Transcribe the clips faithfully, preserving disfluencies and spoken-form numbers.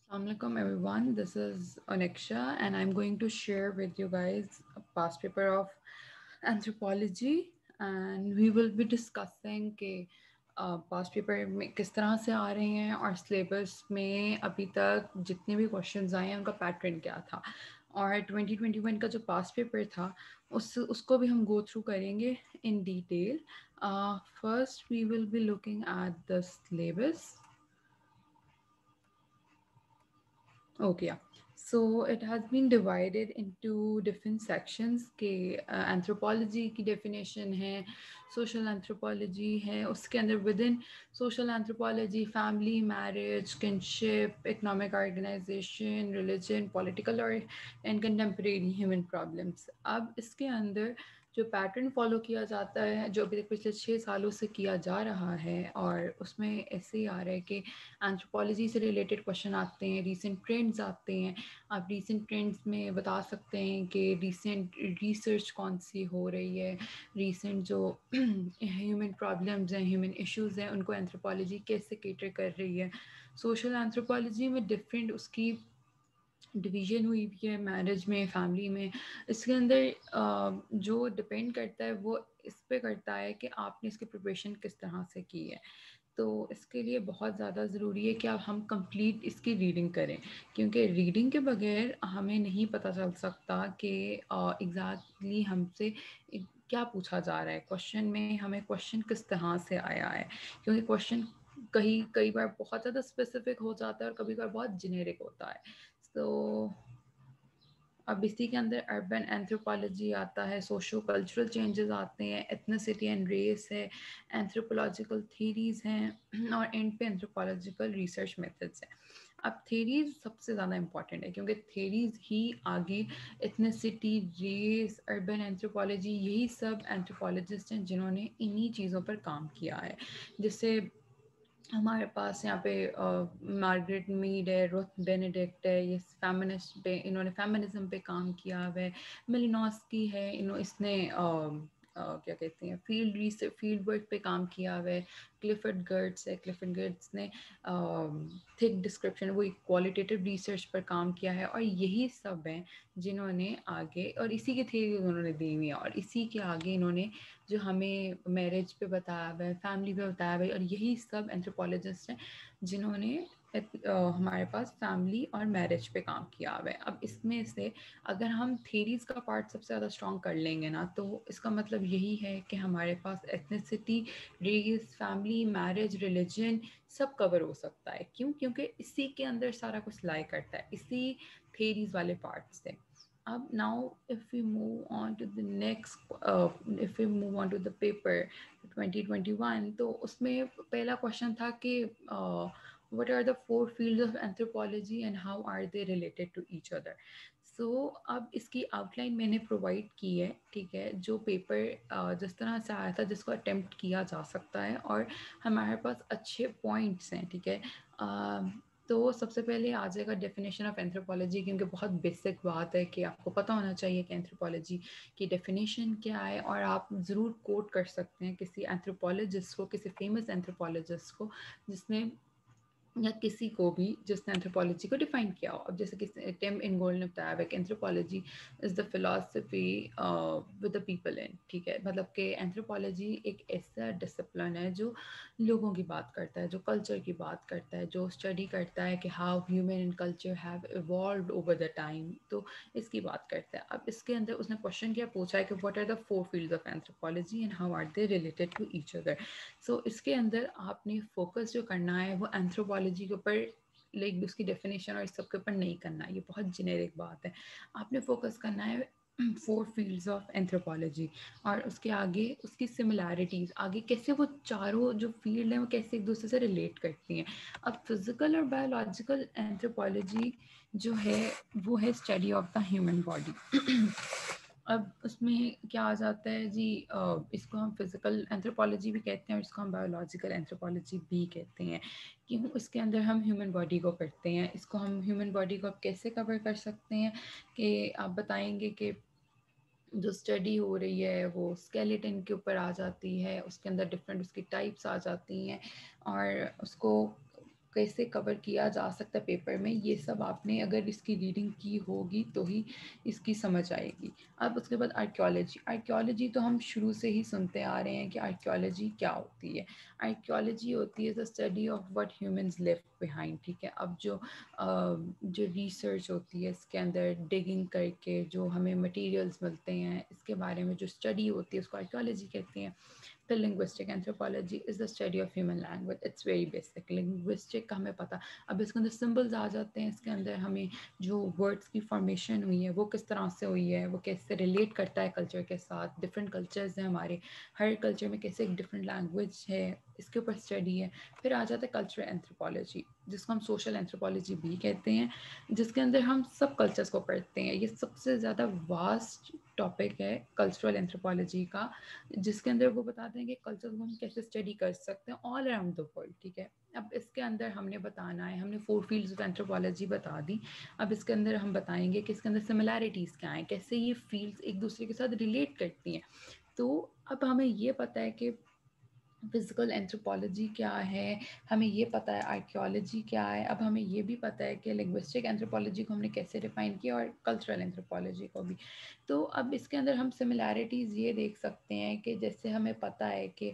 Assalamualaikum everyone, this is Oniksha and I'm going to share with you guys a past paper of anthropology and we will be discussing कि past paper में किस तरह से आ रहे हैं और syllabus में अभी तक जितने भी क्वेश्चंस आए हैं उनका पैटर्न क्या था और ट्वेंटी ट्वेंटी वन का जो पास्ट पेपर था उस उसको भी हम गो थ्रू करेंगे in detail. First we will be looking at the syllabus. Okay, yeah. So it has been divided into different sections के uh, anthropology की definition है, social anthropology है, उसके अंदर within social anthropology, family, marriage, kinship, economic organization, religion, political और and contemporary human problems. अब इसके अंदर जो पैटर्न फॉलो किया जाता है जो अभी तक पिछले छः सालों से किया जा रहा है और उसमें ऐसे ही आ रहा है कि एंथ्रोपोलॉजी से रिलेटेड क्वेश्चन आते हैं, रीसेंट ट्रेंड्स आते हैं. आप रीसेंट ट्रेंड्स में बता सकते हैं कि रीसेंट रिसर्च कौन सी हो रही है, रीसेंट जो ह्यूमन प्रॉब्लम्स हैं, ह्यूमन इश्यूज़ हैं, उनको एंथ्रोपोलॉजी कैसे केटर कर रही है. सोशल एंथ्रोपोलॉजी में डिफरेंट उसकी डिवीज़न हुई भी है, मैरिज में, फैमिली में. इसके अंदर जो डिपेंड करता है वो इस पे करता है कि आपने इसकी प्रिपरेशन किस तरह से की है. तो इसके लिए बहुत ज़्यादा ज़रूरी है कि अब हम कंप्लीट इसकी रीडिंग करें, क्योंकि रीडिंग के बगैर हमें नहीं पता चल सकता कि एग्जैक्टली हमसे क्या पूछा जा रहा है क्वेश्चन में, हमें क्वेश्चन किस तरह से आया है. क्योंकि क्वेश्चन कहीं कई बार बहुत ज़्यादा स्पेसिफिक हो जाता है और कभी कभार बहुत जेनेरिक होता है. तो अब इसी के अंदर अर्बन एंथ्रोपोलॉजी आता है, सोशो कल्चरल चेंजेस आते हैं, एथनिसिटी एंड रेस है, एंथ्रोपोलॉजिकल थीरीज हैं और एंड पे एंथ्रोपोलॉजिकल रिसर्च मेथड्स हैं. अब थेरीज सबसे ज़्यादा इंपॉर्टेंट है क्योंकि थेरीज ही आगे एथनिसिटी, रेस, अर्बन एंथ्रोपोलॉजी, यही सब एंथ्रोपोलॉजिस्ट हैं जिन्होंने इन्हीं चीज़ों पर काम किया है. जिससे हमारे पास यहाँ पे मार्गरेट मीड है, रुथ बेनेडिक्ट है, ये फेमिनिस्ट पे, इन्होंने फेमिनिज्म पे काम किया हुआ है. मिलिनॉस्की है, इन्हों इसने uh, uh, क्या कहते हैं फील्ड रिसर्च, फील्ड वर्क पे काम किया हुआ है. क्लिफर्ड गर्ट्स है, क्लिफर्ड गर्ट्स ने थिक डिस्क्रिप्शन, वो क्वालिटेटिव रिसर्च पर काम किया है. और यही सब हैं जिन्होंने आगे, और इसी की थ्योरी उन्होंने दी हुई है और इसी के आगे इन्होंने जो हमें मैरिज पे बताया हुआ है, फैमिली पे बताया हुआ है, और यही सब एंथ्रोपोलॉजिस्ट हैं जिन्होंने हमारे पास फैमिली और मैरिज पे काम किया हुआ है. अब इसमें से अगर हम थेरीज का पार्ट सबसे ज़्यादा स्ट्रॉन्ग कर लेंगे ना, तो इसका मतलब यही है कि हमारे पास ethnicity, race, family, marriage, religion सब कवर हो सकता है. क्यों? क्योंकि इसी के अंदर सारा कुछ लाई करता है, इसी थेरीज वाले पार्ट से. अब now if we move on to the next uh, if we move on to the paper twenty twenty-one, तो उसमें पहला क्वेश्चन था कि uh, what are the four fields of anthropology and how are they related to each other. So so, अब इसकी outline मैंने provide की है, ठीक है, जो पेपर uh, जिस तरह से आया था जिसको अटेम्प्ट किया जा सकता है और हमारे पास अच्छे पॉइंट्स हैं, ठीक है. uh, तो सबसे पहले आ जाएगा डेफिनेशन ऑफ एंथ्रोपोलॉजी, क्योंकि बहुत बेसिक बात है कि आपको पता होना चाहिए कि एंथ्रोपोलॉजी की डेफिनेशन क्या है. और आप ज़रूर कोट कर सकते हैं किसी एंथ्रोपोलॉजिस्ट को, किसी फेमस एंथ्रोपोलॉजिस्ट को जिसने, या किसी को भी जिसने एंथ्रोपोलॉजी को डिफाइन किया हो. अब जैसे कि टिम इनगोल्ड ने बताया है कि anthropology is the philosophy with the people in, ठीक है. मतलब कि एंथ्रोपोलॉजी एक ऐसा डिसिप्लिन है जो लोगों की बात करता है, जो कल्चर की बात करता है, जो स्टडी करता है कि how human and culture have evolved over the time, तो इसकी बात करता है. अब इसके अंदर उसने क्वेश्चन क्या पूछा है कि what are the four fields of anthropology and how are they related to each other. So इसके अंदर आपने फोकस जो करना है वो एंथ्रोपोलॉजी के ऊपर, लाइक उसकी डेफिनेशन और इस सब के ऊपर नहीं करना, ये बहुत जेनेरिक बात है. आपने फोकस करना है फोर फील्ड्स ऑफ एंथ्रोपोलॉजी और उसके आगे उसकी सिमिलैरिटीज़, आगे कैसे वो चारों जो फील्ड हैं वो कैसे एक दूसरे से रिलेट करती हैं. अब फिजिकल और बायोलॉजिकल एंथ्रोपोलॉजी जो है वो है study of the human body. अब उसमें क्या आ जाता है जी, इसको हम फिजिकल एंथ्रोपोलॉजी भी कहते हैं और इसको हम बायोलॉजिकल एंथ्रोपोलॉजी भी कहते हैं. क्यों? इसके अंदर हम ह्यूमन बॉडी को करते हैं. इसको हम ह्यूमन बॉडी को अब कैसे कवर कर सकते हैं कि आप बताएंगे कि जो स्टडी हो रही है वो स्केलेटन के ऊपर आ जाती है, उसके अंदर डिफरेंट उसकी टाइप्स आ जाती हैं और उसको कैसे कवर किया जा सकता है पेपर में, ये सब आपने अगर इसकी रीडिंग की होगी तो ही इसकी समझ आएगी। अब उसके बाद आर्कियोलॉजी। आर्कियोलॉजी तो हम शुरू से ही सुनते आ रहे हैं कि आर्कियोलॉजी क्या होती है। आर्कियोलॉजी होती है the study of what humans left behind, ठीक है। अब जो जो रिसर्च होती है इसके अंदर डिगिंग करके जो हमें मटेरियल्स मिलते हैं, इसके बारे में जो स्टडी होती है उसको आर्कियोलॉजी कहते हैं। The linguistic anthropology is the study of human language. It's very basic. Linguistic का हमें पता, अब इसके अंदर symbols आ जाते हैं, इसके अंदर हमें जो words की formation हुई है वो किस तरह से हुई है, वो कैसे relate करता है culture के साथ, different cultures हैं हमारे, हर culture में कैसे एक different language है, इसके ऊपर स्टडी है। फिर आ जाता है कल्चरल एंथ्रोपोलॉजी, जिसको हम सोशल एंथ्रोपोलॉजी भी कहते हैं, जिसके अंदर हम सब कल्चर्स को पढ़ते हैं। ये सबसे ज़्यादा वास्ट टॉपिक है कल्चरल एंथ्रोपोलॉजी का, जिसके अंदर वो बताते हैं कि कल्चर को हम कैसे स्टडी कर सकते हैं ऑल अराउंड द वर्ल्ड, ठीक है। अब इसके अंदर हमने बताना है, हमने फोर फील्ड्स ऑफ एंथ्रोपोलॉजी बता दी। अब इसके अंदर हम बताएंगे कि इसके अंदर सिमिलैरिटीज़ क्या हैं, कैसे ये फील्ड्स एक दूसरे के साथ रिलेट करती हैं। तो अब हमें ये पता है कि फिजिकल एंथ्रोपोलॉजी क्या है, हमें ये पता है आर्कियोलॉजी क्या है, अब हमें ये भी पता है कि लिंग्विस्टिक एंथ्रोपोलॉजी को हमने कैसे डिफाइन किया और कल्चरल एंथ्रोपोलॉजी को भी। तो अब इसके अंदर हम सिमिलैरिटीज़ ये देख सकते हैं कि जैसे हमें पता है कि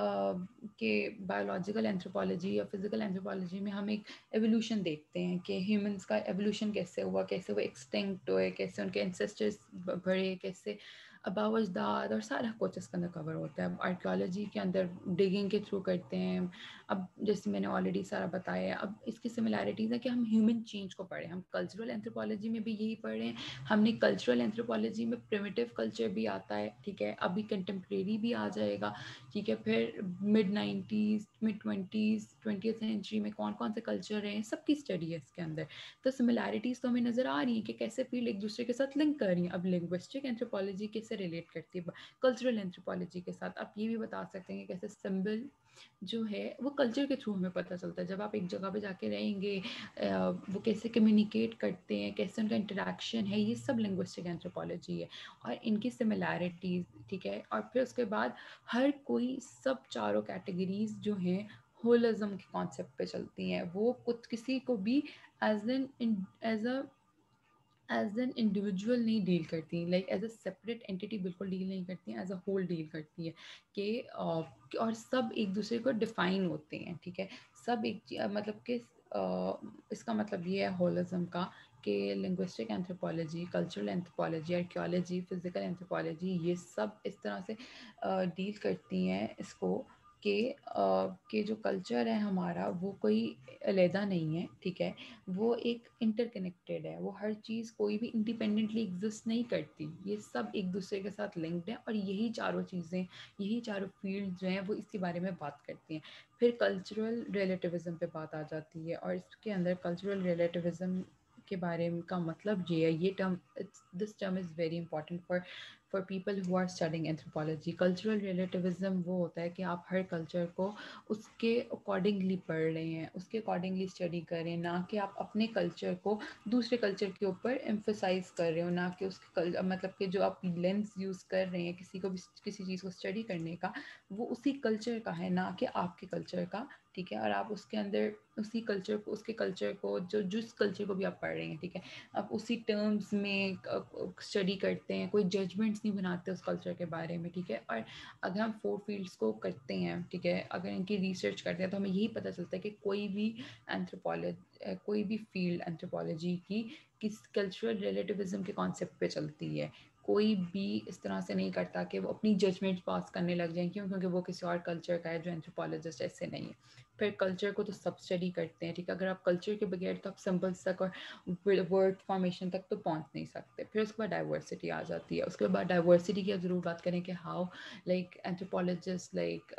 कि बायोलॉजिकल एंथ्रोपोलॉजी या फिजिकल एंथ्रोपोलॉजी में हम एक एवोल्यूशन देखते हैं कि ह्यूमंस का एवोल्यूशन कैसे हुआ, कैसे वो एक्सटिंक्ट हुए, कैसे उनके एंसेस्टर्स बढ़े, कैसे अबाव अजदाद, और सारा कुछ इसके अंदर कवर होता है। आर्कियोलॉजी के अंदर डिगिंग के थ्रू करते हैं। अब जैसे मैंने ऑलरेडी सारा बताया, अब इसकी सिमिलैरिटीज़ है कि हम ह्यूमन चेंज को पढ़ें। हम कल्चरल एंथ्रोपोलॉजी में भी यही पढ़ें, हमने कल्चरल एंथ्रोपोलॉजी में प्रिमिटिव कल्चर भी आता है, ठीक है, अभी कंटेम्प्रेरी भी आ जाएगा, ठीक है। फिर mid nineties mid twenties twenty century में कौन कौन से कल्चर हैं, सबकी स्टडी है इसके अंदर। तो सिमिलैरिटीज़ तो हमें नज़र आ रही है कि कैसे फील्ड एक दूसरे के साथ लिंक कर रही हैं। अब लिंग्विस्टिक एंथ्रोपोलॉजी कैसे रिलेट करती है कल्चरल एंथ्रोपोलॉजी के साथ, आप ये भी बता सकते हैं कि कैसे सिंबल जो है वो कल्चर के थ्रू हमें पता चलता है। जब आप एक जगह पे जाके रहेंगे, वो कैसे कम्युनिकेट करते हैं, कैसे उनका इंटरेक्शन है, ये सब लिंग्विस्टिक एंथ्रोपोलॉजी है और इनकी सिमिलैरिटीज़, ठीक है। और फिर उसके बाद हर कोई सब चारों कैटेगरीज जो हैं होलिज्म के कॉन्सेप्ट पे चलती हैं। वो कुछ किसी को भी as an as a as an individual नहीं डील करती, like as a separate entity बिल्कुल डील नहीं करती हैं, एज अ होल डील करती है कि और सब एक दूसरे को डिफाइन होते हैं, ठीक है। सब एक मतलब कि इसका मतलब ये है होलिज्म का कि linguistic anthropology, cultural anthropology, archaeology, physical anthropology, ये सब इस तरह से डील करती हैं इसको कि कि जो कल्चर है हमारा वो कोई अलहदा नहीं है, ठीक है। वो एक इंटरकनेक्टेड है, वो हर चीज़ कोई भी इंडिपेंडेंटली एग्जिस्ट नहीं करती, ये सब एक दूसरे के साथ लिंक्ड है। और यही चारों चीज़ें, यही चारों फील्ड जो हैं वो इसी बारे में बात करती हैं। फिर कल्चरल रिलेटिविज़म पे बात आ जाती है और इसके अंदर कल्चरल रिलेटिविज़म के बारे में का मतलब ये है, ये term this term is very important for for people who are studying anthropology. Cultural relativism वो होता है कि आप हर कल्चर को उसके अकॉर्डिंगली पढ़ रहे हैं, उसके अकॉर्डिंगली स्टडी कर रहे हैं, ना कि आप अपने कल्चर को दूसरे कल्चर के ऊपर एम्फोसाइज कर रहे हो, ना कि उसके कल मतलब कि जो आप लेंस यूज़ कर रहे हैं किसी को भी किसी चीज़ को स्टडी करने का, वो उसी कल्चर का है, ना कि आपके कल्चर का, ठीक है। और आप उसके अंदर उसी कल्चर को, उसके कल्चर को, जो जिस कल्चर को भी आप पढ़ रहे हैं, ठीक है, आप उसी टर्म्स में स्टडी करते हैं, कोई जजमेंट्स नहीं बनाते उस कल्चर के बारे में, ठीक है। और अगर हम फोर फील्ड्स को करते हैं, ठीक है, अगर इनकी रिसर्च करते हैं तो हमें यही पता चलता है कि कोई भी एंथ्रोपोलॉजी, कोई भी फील्ड एंथ्रोपोलॉजी की किस कल्चरल रिलेटिविज्म के कॉन्सेप्ट पे चलती है। कोई भी इस तरह से नहीं करता कि वो अपनी जजमेंट पास करने लग जाए, क्यों, क्योंकि वो किसी और कल्चर का है जो एंथ्रोपोलॉजिस्ट ऐसे नहीं है। फिर कल्चर को तो सब स्टडी करते हैं, ठीक है। अगर आप कल्चर के बगैर तो आप सिंबल्स तक और वर्ड फॉर्मेशन तक तो पहुंच नहीं सकते। फिर उसके बाद डाइवर्सिटी आ जाती है। उसके बाद डाइवर्सिटी की ज़रूर बात करें कि how like anthropologist like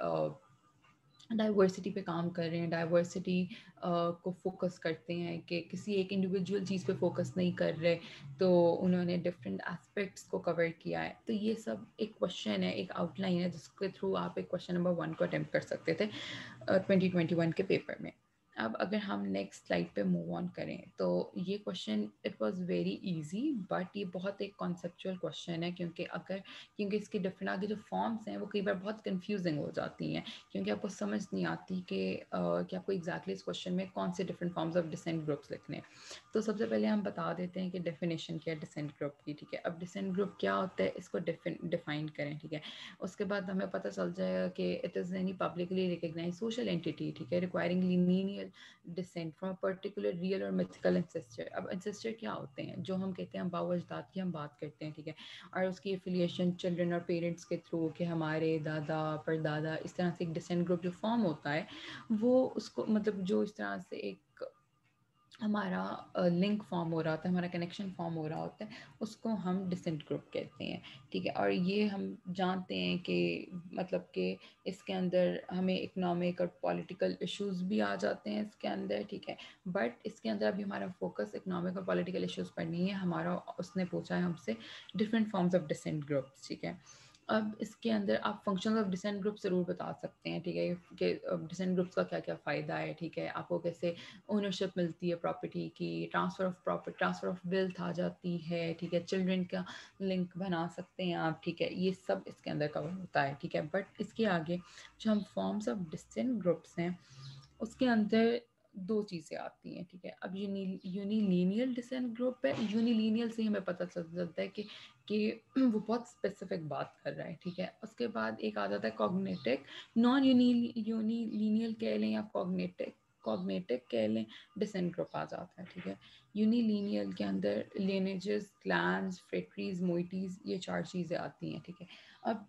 diversity पे काम कर रहे हैं, डाइवर्सिटी को फोकस करते हैं कि किसी एक इंडिविजुअल चीज़ पे फोकस नहीं कर रहे, तो उन्होंने डिफरेंट एस्पेक्ट्स को कवर किया है। तो ये सब एक क्वेश्चन है, एक आउटलाइन है जिसके थ्रू आप एक क्वेश्चन नंबर वन को अटेम्प्ट कर सकते थे ट्वेंटी ट्वेंटी वन के पेपर में। अब अगर हम नेक्स्ट स्लाइड पे मूव ऑन करें तो ये question it was very easy, but ये बहुत एक कॉन्सेप्चुअल क्वेश्चन है, क्योंकि अगर क्योंकि इसके डिफरेंट आगे जो फॉर्म्स हैं वो कई बार बहुत कंफ्यूजिंग हो जाती हैं, क्योंकि आपको समझ नहीं आती कि uh, कि आपको एग्जैक्टली इस क्वेश्चन में कौन से different forms of descent groups लिखने हैं। तो सबसे पहले हम बता देते हैं कि डेफिनेशन क्या है डिसेंट ग्रुप की, ठीक है। अब डिसेंट ग्रुप क्या होता है इसको डिफाइन करें, ठीक है। उसके बाद हमें पता चल जाएगा कि it is any publicly recognise social entity, ठीक है, requiring lineal descent from particular real और मिथिकल एंसेस्टर। अब एंसेस्टर क्या होते हैं, जो हम कहते हैं हम बाव अजदाद की हम बात करते हैं, ठीक है, और उसकी एफिलिएशन चिल्ड्रन और पेरेंट्स के थ्रू के हमारे दादा परदादा, इस तरह से एक डिसेंट ग्रुप जो फॉर्म होता है वो उसको मतलब जो इस तरह से एक हमारा लिंक फॉर्म हो रहा होता है, हमारा कनेक्शन फॉर्म हो रहा होता है, उसको हम डिसेंट ग्रुप कहते हैं, ठीक है। और ये हम जानते हैं कि मतलब कि इसके अंदर हमें इकोनॉमिक और पॉलिटिकल इश्यूज भी आ जाते हैं इसके अंदर, ठीक है। बट इसके अंदर अभी हमारा फोकस इकोनॉमिक और पॉलिटिकल इश्यूज पर नहीं है, हमारा उसने पूछा है हमसे different forms of descent groups, ठीक है। अब इसके अंदर आप फंक्शंस ऑफ डिसेंट ग्रुप ज़रूर बता सकते हैं, ठीक है, कि डिसेंट ग्रुप्स का क्या क्या फ़ायदा है, ठीक है, आपको कैसे ओनरशिप मिलती है प्रॉपर्टी की, transfer of property, transfer of wealth आ जाती है, ठीक है, चिल्ड्रन का लिंक बना सकते हैं आप, ठीक है, ये सब इसके अंदर कवर होता है, ठीक है। बट इसके आगे जो हम फॉर्म्स ऑफ डिसेंट ग्रुप्स हैं उसके अंदर दो चीज़ें आती हैं, ठीक है। अब यूनी यूनिलीनियल डिसेंट ग्रुप है, यूनिलीनियल से हमें पता चल जाता है कि कि वो बहुत स्पेसिफिक बात कर रहा है, ठीक है। उसके बाद एक आ जाता है कॉग्निटिव, नॉन यूनी यूनिलीनियल कह लें या कॉग्निटिव कॉग्निटिव कह लें, डिसेंट ग्रुप आ जाता है, ठीक है। यूनिलीनियल के अंदर लिनेजेस, क्लैंस, फ्रेटरीज, मोइटीज़, ये चार चीज़ें आती हैं, ठीक है। अब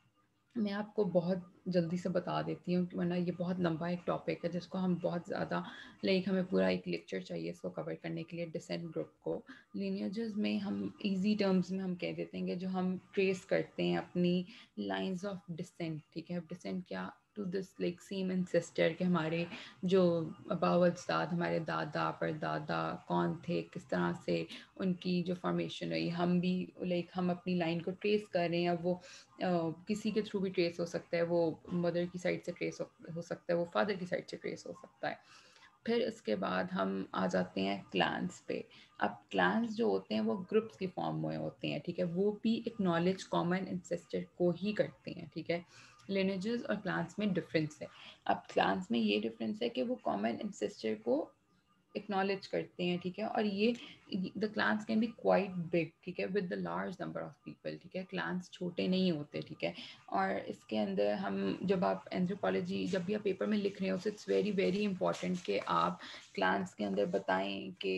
मैं आपको बहुत जल्दी से बता देती हूँ वरना ये बहुत लंबा एक टॉपिक है जिसको हम बहुत ज़्यादा लाइक हमें पूरा एक लेक्चर चाहिए इसको कवर करने के लिए। डिसेंट ग्रुप को लीनिएजेस में हम इजी टर्म्स में हम कह देते हैं कि जो हम ट्रेस करते हैं अपनी लाइंस ऑफ डिसेंट, ठीक है। डिसेंट क्या to this like same ancestor के हमारे जो अबाव अजदाद हमारे दादा परदादा कौन थे, किस तरह से उनकी जो फॉर्मेशन हुई, हम भी लाइक हम अपनी लाइन को ट्रेस कर रहे हैं। अब वो Uh, किसी के थ्रू भी ट्रेस हो सकता है, वो मदर की साइड से ट्रेस हो, हो सकता है, वो फादर की साइड से ट्रेस हो सकता है। फिर इसके बाद हम आ जाते हैं क्लान्स पे। अब क्लान्स जो होते हैं वो ग्रुप्स की फॉर्म में होते हैं, ठीक है, वो भी एक नॉलेज कॉमन इंसेस्टर को ही करते हैं, ठीक है। लिनेजेस और क्लान्स में डिफरेंस है। अब क्लान्स में ये डिफरेंस है कि वो कॉमन इंसेस्टर को एक्नॉलेज करते हैं, ठीक है। और ये the clans can be quite big, ठीक है, with the large number of people, ठीक है। क्लान्स छोटे नहीं होते, ठीक है। और इसके अंदर हम जब आप एंथ्रोपोलॉजी जब भी आप पेपर में लिख रहे हो तो इट्स वेरी वेरी इंपॉर्टेंट कि आप क्लान्स के अंदर बताएं कि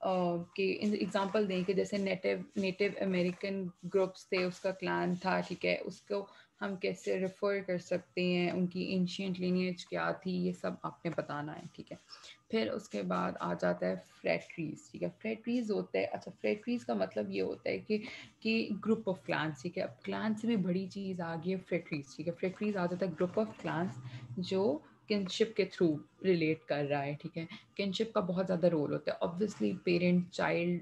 कि एग्जांपल दें कि जैसे नेटिव नेटिव अमेरिकन ग्रुप्स थे, उसका क्लान था, ठीक है, उसको हम कैसे रेफर कर सकते हैं, उनकी एंशिएंट लिनिएज क्या थी, ये सब आपने बताना है, ठीक है। फिर उसके बाद आ जाता है फ्रेटरीज, ठीक है। फ्रेटरीज होता है, अच्छा फ्रेटरीज का मतलब ये होता है कि कि ग्रुप ऑफ क्लान्स, ठीक है। अब क्लान से भी बड़ी चीज़ आ गई है फ्रेटरीज, ठीक है। फ्रेटरीज आ जाता है ग्रुप ऑफ क्लान्स जो किनशिप के थ्रू रिलेट कर रहा है, ठीक है। किनशिप का बहुत ज़्यादा रोल होता है, ऑब्वियसली पेरेंट चाइल्ड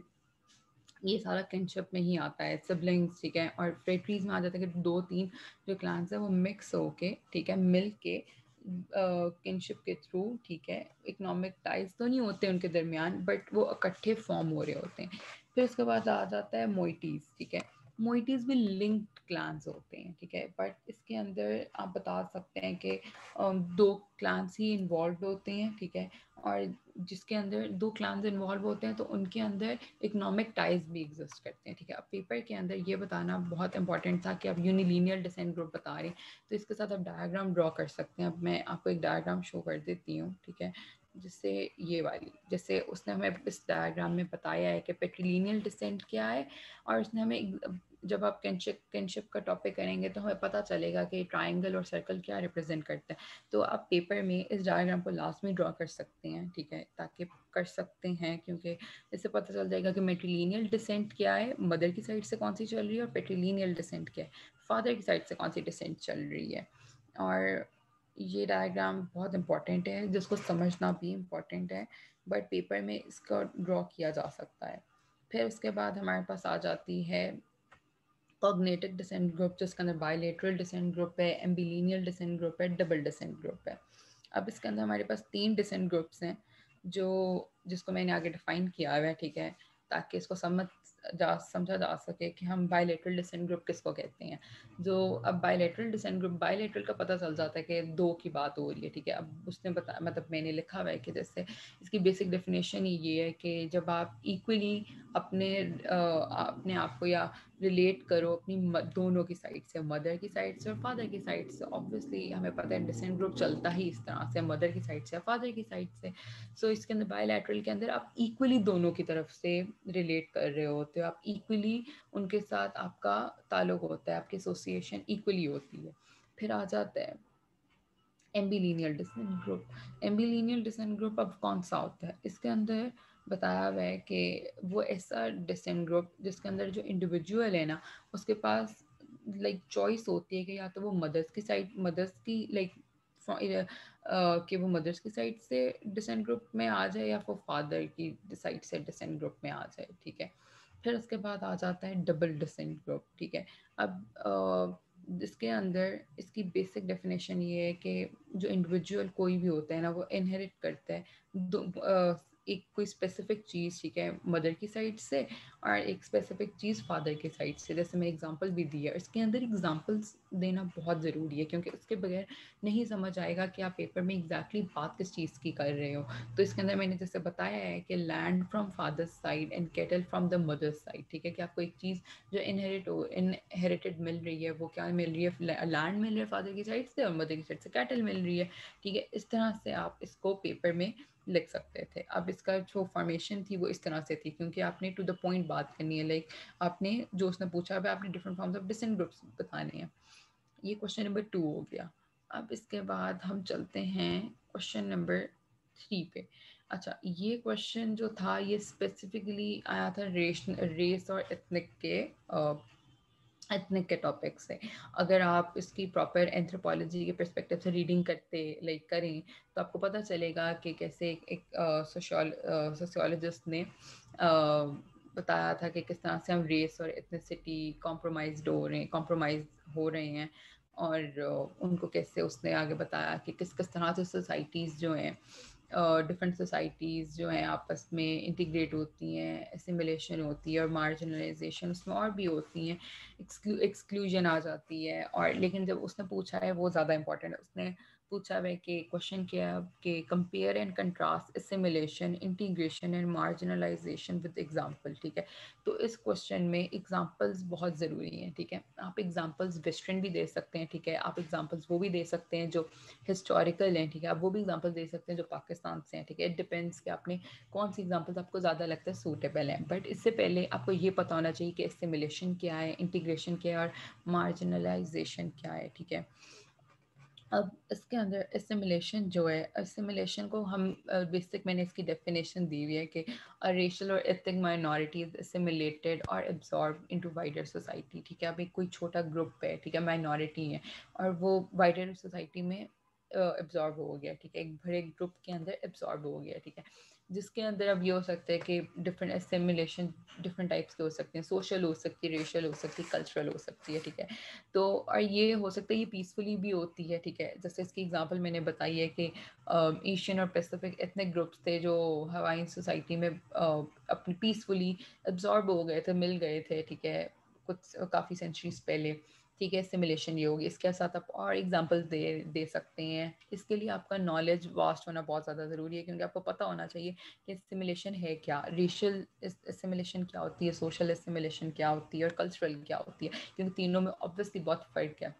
ये सारा किनशिप में ही आता है, सिबलिंग्स, ठीक है। और फ्रेटरीज में आ जाता है कि दो तीन जो क्लान्स है वो मिक्स होके, ठीक है, मिल के किनशिप के थ्रू, ठीक है, इकोनॉमिक टाइज तो नहीं होते उनके दरमियान बट वो इकट्ठे फॉर्म हो रहे होते हैं। फिर उसके बाद आ जाता है मोइटीज़, ठीक है। मोइटीज़ भी लिंक्ड क्लान्स होते हैं, ठीक है, बट इसके अंदर आप बता सकते हैं कि दो क्लान्स ही इन्वॉल्व होते हैं, ठीक है। और जिसके अंदर दो क्लान्स इन्वॉल्व होते हैं तो उनके अंदर इकोनॉमिक टाइज भी एग्जिस्ट करते हैं, ठीक है। अब पेपर के अंदर ये बताना बहुत इंपॉर्टेंट था कि आप यूनिलीनियर डिसेंट ग्रुप बता रहे हैं तो इसके साथ आप डायग्राम ड्रॉ कर सकते हैं। अब मैं आपको एक डायग्राम शो कर देती हूँ, ठीक है, जिससे ये वाली जैसे उसने हमें इस डायग्राम में बताया है कि पेट्रीलिनियल डिसेंट क्या है, और उसने हमें जब आप किनशिप किनशिप का टॉपिक करेंगे तो हमें पता चलेगा कि ट्राइंगल और सर्कल क्या रिप्रेजेंट करता है। तो आप पेपर में इस डायग्राम को लास्ट में ड्रॉ कर सकते हैं, ठीक है, ताकि कर सकते हैं क्योंकि इससे पता चल जाएगा कि मेट्रीलिनियल डिसेंट क्या है, मदर की साइड से कौन सी चल रही है, और पेट्रीलिनियल डिसेंट क्या है, फादर की साइड से कौन सी डिसेंट चल रही है। और ये डायग्राम बहुत इंपॉर्टेंट है जिसको समझना भी इम्पॉर्टेंट है, बट पेपर में इसका ड्रॉ किया जा सकता है। फिर उसके बाद हमारे पास आ जाती है कॉग्निटिव डिसेंट ग्रुप, जिसके अंदर बायलेटरल डिसेंट ग्रुप है, एम्बिलिनियल डिसेंट ग्रुप है, डबल डिसेंट ग्रुप है। अब इसके अंदर हमारे पास तीन डिसेंट ग्रुप्स हैं जो जिसको मैंने आगे डिफाइन किया हुआ है, ठीक है, ताकि इसको समझ जा समझा जा सके कि हम बायलेटरल डिसेंट ग्रुप किसको कहते हैं। जो अब बायलेटरल डिसेंट ग्रुप, बायलेटरल का पता चल जाता है कि दो की बात हो रही है, ठीक है। अब उसने बता मतलब मैंने लिखा हुआ है कि जैसे इसकी बेसिक डेफिनेशन ही ये है कि जब आप इक्वली अपने अ, अपने आप को या रिलेट करो अपनी दोनों की साइड से, मदर की साइड से और फादर की साइड से। ऑब्वियसली हमें पता है डिसेंट ग्रुप चलता ही इस तरह से, मदर की साइड से फादर की साइड से। सो so, इसके अंदर बायलैटरल के अंदर आप इक्वली दोनों की तरफ से रिलेट कर रहे होते हो, आप इक्वली उनके साथ आपका ताल्लुक होता है, आपकी एसोसिएशन इक्वली होती है। फिर आ जाता है ambilineal descent group. Ambilineal descent group अब कौन सा होता है, इसके अंदर बताया हुआ है कि वो ऐसा डिसेंट ग्रुप जिसके अंदर जो इंडिविजुअल है ना उसके पास लाइक चॉइस होती है कि या तो वो मदर्स की साइड मदर्स की लाइक कि वो मदर्स की साइड से डिसेंट ग्रुप में आ जाए या वो फादर की साइड से डिसेंट ग्रुप में आ जाए, ठीक है। फिर उसके बाद आ जाता है डबल डिसेंट ग्रुप, ठीक है। अब इसके अंदर इसकी बेसिक डेफिनेशन ये है कि जो इंडिविजुअल कोई भी होता है ना वो इनहेरिट करता है दो, अ, एक कोई स्पेसिफिक चीज़, ठीक है, मदर की साइड से और एक स्पेसिफिक चीज़ फादर की साइड से। जैसे मैं एग्जांपल भी दी है, इसके अंदर एग्जांपल्स देना बहुत ज़रूरी है क्योंकि उसके बगैर नहीं समझ आएगा कि आप पेपर में एग्जैक्टली बात किस चीज़ की कर रहे हो। तो इसके अंदर मैंने जैसे बताया है कि land from father's side and cattle from the mother's side, ठीक है, कि आपको एक चीज़ जो इनहेरिट हो इनहेरिटेड मिल रही है वो क्या मिल रही है, लैंड मिल रही है फादर की साइड से और मदर की साइड से कैटल मिल रही है, ठीक है। इस तरह से आप इसको पेपर में लिख सकते थे। अब इसका जो फॉर्मेशन थी वो इस तरह से थी क्योंकि आपने टू द पॉइंट बात करनी है, लाइक आपने जो उसने पूछा है आपने different forms of descent groups बताने हैं। ये क्वेश्चन नंबर टू हो गया। अब इसके बाद हम चलते हैं क्वेश्चन नंबर थ्री पे। अच्छा, ये क्वेश्चन जो था ये स्पेसिफिकली आया था रेस रेस और एथनिक के एथनिक के टॉपिक से। अगर आप इसकी प्रॉपर एंथ्रोपोलॉजी के पर्सपेक्टिव से रीडिंग करते लाइक करें तो आपको पता चलेगा कि कैसे एक, एक सोशियोलॉजिस्ट ने uh, बताया था कि किस तरह से हम रेस और एथनिसिटी कॉम्प्रोमाइज्ड हो रहे हैं कॉम्प्रोमाइज हो रहे हैं और uh, उनको कैसे उसने आगे बताया कि किस किस तरह से सोसाइटीज़ जो हैं डिफरेंट uh, सोसाइटीज़ जो हैं आपस में इंटीग्रेट होती हैं, एसिमिलेशन होती है और मार्जिनलाइजेशन उसमें और भी होती हैं, एक्सक्लूजन आ जाती है। और लेकिन जब उसने पूछा है वो ज़्यादा इंपॉर्टेंट है, उसने पूछा है कि क्वेश्चन क्या है कि compare and contrast assimilation integration and marginalisation with example, ठीक है। तो इस क्वेश्चन में एग्जांपल्स बहुत ज़रूरी हैं, ठीक है। आप एग्जांपल्स वेस्टर्न भी दे सकते हैं, ठीक है, आप एग्जांपल्स वो भी दे सकते हैं जो हिस्टोरिकल हैं, ठीक है, आप वो भी एग्जांपल दे सकते हैं जो पाकिस्तान से हैं, ठीक है। इट डिपेंड्स कि आपने कौन सी एग्जांपल्स आपको ज़्यादा लगता है सूटेबल है। बट इससे पहले आपको ये पता होना चाहिए कि एसिमिलेशन क्या है, इंटीग्रेशन क्या है और मार्जिनलाइजेशन क्या है, ठीक है। अब इसके अंदर एसिमिलेशन जो है, एसिमिलेशन को हम बेसिक मैंने इसकी डेफिनेशन दी हुई है कि अ रेशियल और एथनिक माइनॉरिटीज एसिमिलेटेड और एब्जॉर्ब इनटू वाइडर सोसाइटी, ठीक है। अब एक कोई छोटा ग्रुप है, ठीक है, माइनॉरिटी है और वो वाइडर सोसाइटी में एब्जॉर्ब हो गया, ठीक है, एक बड़े ग्रुप के अंदर एब्जॉर्ब हो गया, ठीक है। जिसके अंदर अब ये हो सकता है कि डिफरेंट एसिमिलेशन डिफरेंट टाइप्स के हो सकते हैं, सोशल हो सकती है, रेशियल हो सकती है, कल्चरल हो सकती है, ठीक है। तो और ये हो सकता है ये पीसफुली भी होती है, ठीक है। जैसे इसकी एग्जांपल मैंने बताई है कि एशियन और पैसिफिक एथनिक ग्रुप्स थे जो हवाई सोसाइटी में uh, अपनी पीसफुली एब्जॉर्ब हो गए थे, मिल गए थे, ठीक है, कुछ काफ़ी सेंचुरीज पहले, ठीक है। सिमुलेशन ये होगी। इसके साथ आप और एग्जांपल्स दे दे सकते हैं। इसके लिए आपका नॉलेज वास्ट होना बहुत ज़्यादा ज़रूरी है क्योंकि आपको पता होना चाहिए कि सिमुलेशन है क्या, रेशियल सिमुलेशन क्या होती है, सोशल सिमुलेशन क्या होती है और कल्चरल क्या होती है, क्योंकि तीनों में ऑब्वियसली बहुत फ़र्क है।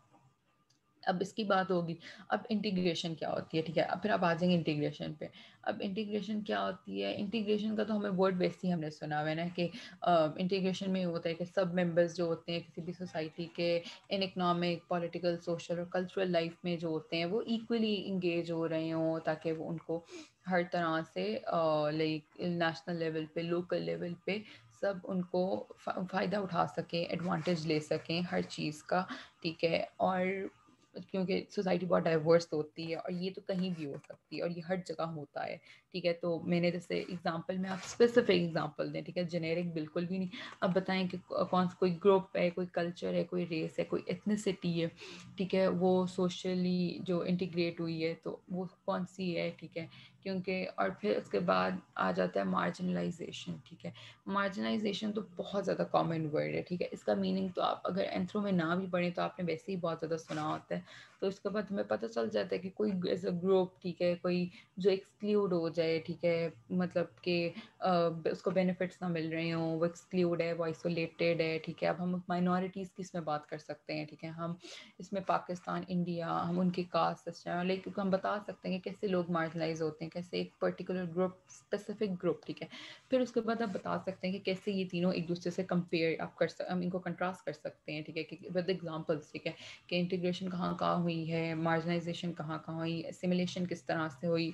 अब इसकी बात होगी। अब इंटीग्रेशन क्या होती है, ठीक है। अब फिर आप आ जाएंगे इंटीग्रेशन पे। अब इंटीग्रेशन क्या होती है, इंटीग्रेशन का तो हमें वर्ड बेस ही हमने सुना हुआ है ना कि इंटीग्रेशन में होता है कि सब मेंबर्स जो होते हैं किसी भी सोसाइटी के इन इकनॉमिक, पॉलिटिकल, सोशल और कल्चरल लाइफ में जो होते हैं वो इक्वली इंगेज हो रहे हों ताकि वो उनको हर तरह से लाइक नेशनल लेवल पे, लोकल लेवल पे सब उनको फ़ायदा उठा सकें, एडवांटेज ले सकें हर चीज़ का, ठीक है। और क्योंकि सोसाइटी बहुत डाइवर्स होती है और ये तो कहीं भी हो सकती है और ये हर जगह होता है, ठीक है। तो मैंने जैसे एग्जांपल में आप स्पेसिफिक एग्जांपल दें, ठीक है, जेनेरिक बिल्कुल भी नहीं। अब बताएं कि कौन सा कोई ग्रुप है, कोई कल्चर है, कोई रेस है, कोई एथनिसिटी है, ठीक है, वो सोशली जो इंटीग्रेट हुई है तो वो कौन सी है, ठीक है। क्योंकि और फिर उसके बाद आ जाता है मार्जिनलाइजेशन, ठीक है। मार्जिनलाइजेशन तो बहुत ज़्यादा कॉमन वर्ड है, ठीक है। इसका मीनिंग तो आप अगर एंथ्रो में ना भी पढ़ें तो आपने वैसे ही बहुत ज़्यादा सुना होता है। तो इसके बाद हमें पता चल जाता है कि कोई ऐसा ग्रुप, ठीक है, कोई जो एक्सक्लूड हो जाए, ठीक है, मतलब कि उसको बेनिफिट्स ना मिल रहे हों, वो एक्सक्लूड है, वो आइसोलेटेड है, ठीक है। अब हम माइनॉरिटीज़ की इसमें बात कर सकते हैं, ठीक है। हम इसमें पाकिस्तान, इंडिया, हम उनके कास्ट सिस्टम, लेकिन हम बता सकते हैं कि कैसे लोग मार्जिनलाइज होते हैं, कैसे एक पर्टिकुलर ग्रुप, स्पेसिफिक ग्रुप, ठीक है। फिर उसके बाद आप बता सकते हैं कि कैसे ये तीनों एक दूसरे से कंपेयर आप कर सकते, हम इनको कंट्रास्ट कर सकते हैं, ठीक है, विद एग्जांपल्स, ठीक है, कि इंटीग्रेशन कहाँ कहाँ हुई है, मार्जिनाइजेशन कहाँ कहाँ हुई, एसिमिलेशन किस तरह से हुई,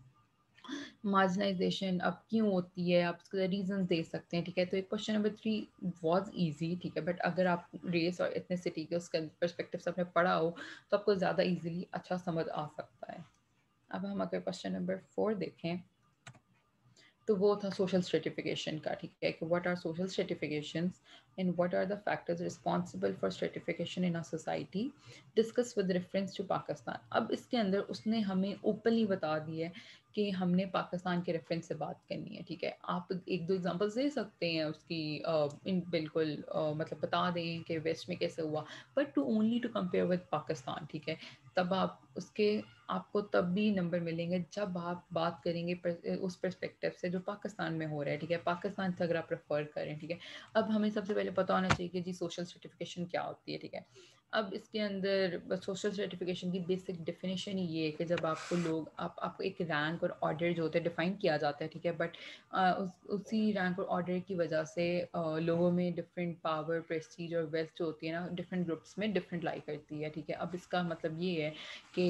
मार्जिनाइजेशन अब क्यों होती है, आप उसके रीजंस दे सकते हैं, ठीक है। तो एक question number three was easy, ठीक है, बट अगर आप रेस और एथनिसिटी के उसके पर्सपेक्टिव से आपने पढ़ा हो तो आपको ज़्यादा इजीली अच्छा समझ आ सकता है। अब हम अगर क्वेश्चन नंबर फोर देखें तो वो था सोशल स्ट्रेटिफिकेशन का, ठीक है, कि what are social stratifications and what are the factors responsible for stratification in a society, discuss with reference to Pakistan. अब इसके अंदर उसने हमें ओपनली बता दिया है कि हमने पाकिस्तान के रेफरेंस से बात करनी है, ठीक है। आप एक दो एग्जांपल्स दे सकते हैं उसकी, uh, इन बिल्कुल uh, मतलब बता दें कि वेस्ट में कैसे हुआ, but to only to compare with Pakistan, ठीक है। तब आप उसके आपको तब भी नंबर मिलेंगे जब आप बात करेंगे पर, उस पर्सपेक्टिव से जो पाकिस्तान में हो रहा है, ठीक है, पाकिस्तान से अगर आप प्रेफर करें, ठीक है। अब हमें सबसे पहले पता होना चाहिए कि जी सोशल सर्टिफिकेशन क्या होती है, ठीक है। अब इसके अंदर सोशल सर्टिफिकेशन की बेसिक डेफिनेशन ही ये है कि जब आपको लोग आप आपको एक रैंक और ऑर्डर जो होता है डिफाइन किया जाता है, ठीक है, बट उस, उसी रैंक और ऑर्डर की वजह से आ, लोगों में डिफरेंट पावर, प्रेस्टीज और वेल्थ जो होती है ना, डिफरेंट ग्रुप्स में डिफरेंट लाई करती है, ठीक है। अब इसका मतलब ये है कि